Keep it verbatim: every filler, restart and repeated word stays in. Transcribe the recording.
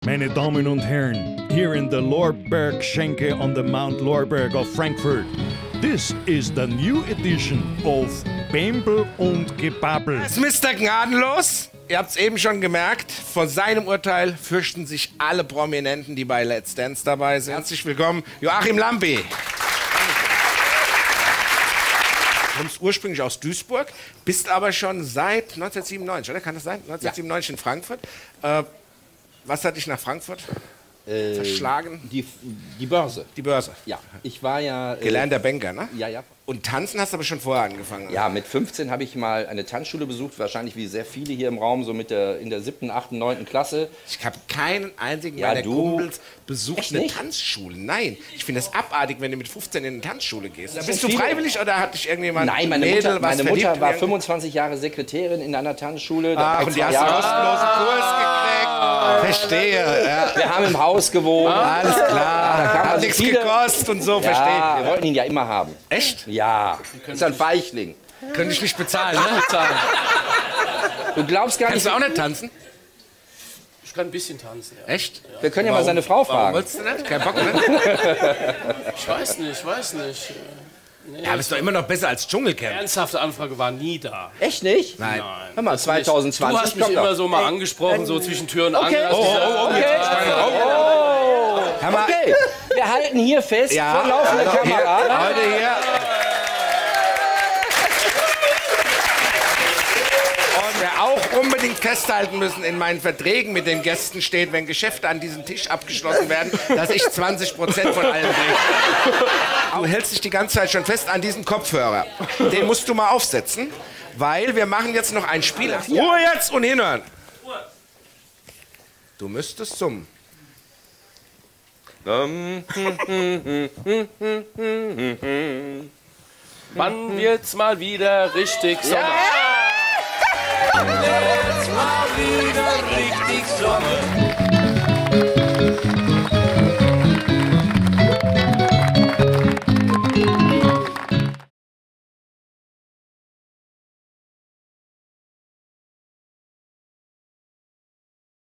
Meine Damen und Herren, here in the Lorberg Schenke on the Mount Lorberg of Frankfurt, this is the new edition of Bembel und Gebabbel. Es ist Mister Gnadenlos. Ihr habt es eben schon gemerkt, vor seinem Urteil fürchten sich alle Prominenten, die bei Let's Dance dabei sind. Herzlich willkommen, Joachim Lambi. Du kommst ursprünglich aus Duisburg, bist aber schon seit neunzehnhundertsiebenundneunzig, oder? Kann das sein? neunzehnhundertsiebenundneunzig ja. In Frankfurt. Äh, was hat dich nach Frankfurt äh, verschlagen? Die, die Börse. Die Börse? Ja. Ich war ja... Äh, Gelernter Banker, ne? Ja, ja. Und tanzen hast du aber schon vorher angefangen? Ja, mit fünfzehn habe ich mal eine Tanzschule besucht, wahrscheinlich wie sehr viele hier im Raum, so mit der, in der siebten, achten, neunten Klasse. Ich habe keinen einzigen ja, meiner du. Kumpels besucht Echt eine nicht? Tanzschule. Nein, ich finde das abartig, wenn du mit fünfzehn in eine Tanzschule gehst. Das Bist sind du viele. freiwillig oder hat dich irgendjemand... Nein, meine Mädel, Mutter, meine was Mutter verliebt war werden? fünfundzwanzig Jahre Sekretärin in einer Tanzschule. Ah, und die hast du kostenlosen Kurs gekriegt. Ah. Verstehe. Ja. Wir haben im Haus gewohnt. Ah, alles klar. Da Hat also nichts viele... gekostet und so, ja, verstehe. wir wollten ihn ja immer haben. Echt? Ja, ist ein Weichling. Könnte ich nicht bezahlen, ne? Du glaubst gar Kannst nicht... du auch nicht tanzen? Ich kann ein bisschen tanzen, ja. Echt? Wir können ja Warum? mal seine Frau fragen. Warum wolltest du nicht? Kein Bock, ne? Ich weiß nicht, ich weiß nicht. Nee, Ja, aber ist doch immer noch besser als Dschungelcamp. ernsthafte Anfrage war nie da. Echt nicht? Nein. Hör mal, zwanzig zwanzig. Du hast mich kommt immer doch. so mal angesprochen, so zwischen Tür und Okay. Angel. Oh, oh, okay. Oh. Hör mal. Okay, wir halten hier fest, Ja, vor laufender also Kamera. Hier, heute hier. Und wer auch unbedingt festhalten müssen, in meinen Verträgen mit den Gästen steht, wenn Geschäfte an diesem Tisch abgeschlossen werden, dass ich zwanzig Prozent von allen kriege. Du hältst dich die ganze Zeit schon fest an diesem Kopfhörer. Den musst du mal aufsetzen, weil wir machen jetzt noch ein Spiel. Ruhe jetzt und hinhören. Du müsstest summen. Wann wird's mal wieder richtig Sommer? Ja. Wann wird's mal wieder richtig